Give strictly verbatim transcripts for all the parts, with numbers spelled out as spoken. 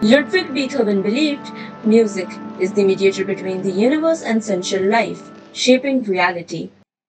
Ludwig Beethoven believed music is the mediator between the universe and sensual life, shaping reality.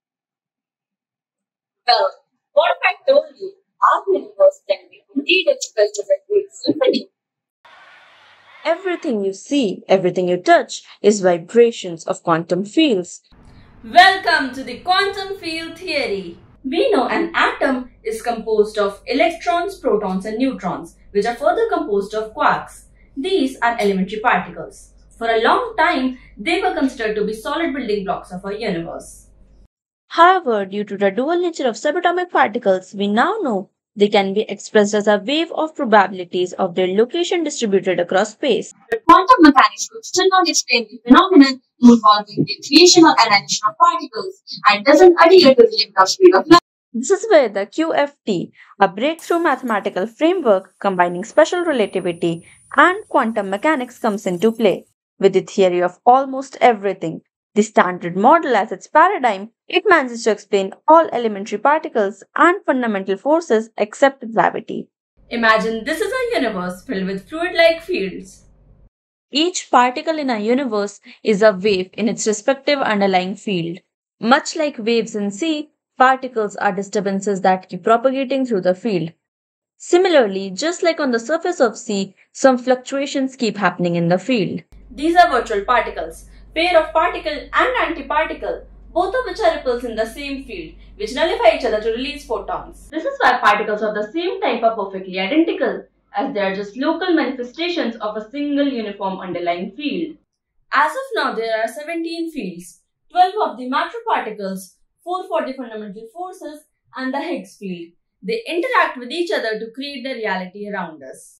Well, what if I told you our universe can be indeed expressed as a great symphony? Everything you see, everything you touch is vibrations of quantum fields. Welcome to the quantum field theory. We know an atom is composed of electrons, protons and neutrons, which are further composed of quarks. These are elementary particles. For a long time, they were considered to be solid building blocks of our universe. However, due to the dual nature of subatomic particles, we now know they can be expressed as a wave of probabilities of their location distributed across space. But quantum mechanics could still not explain the phenomenon involving the creation or annihilation of particles and doesn't adhere to the limit of speed of light. This is where the Q F T, a breakthrough mathematical framework combining special relativity and quantum mechanics, comes into play. With the theory of almost everything, the standard model as its paradigm, it manages to explain all elementary particles and fundamental forces except gravity. Imagine this is a universe filled with fluid-like fields. Each particle in our universe is a wave in its respective underlying field. Much like waves in sea, particles are disturbances that keep propagating through the field. Similarly, just like on the surface of sea, some fluctuations keep happening in the field. These are virtual particles, pair of particle and antiparticle, both of which are ripples in the same field, which nullify each other to release photons. This is why particles of the same type are perfectly identical, as they are just local manifestations of a single uniform underlying field. As of now, there are seventeen fields, twelve of the matter particles, four for the fundamental forces, and the Higgs field. They interact with each other to create the reality around us.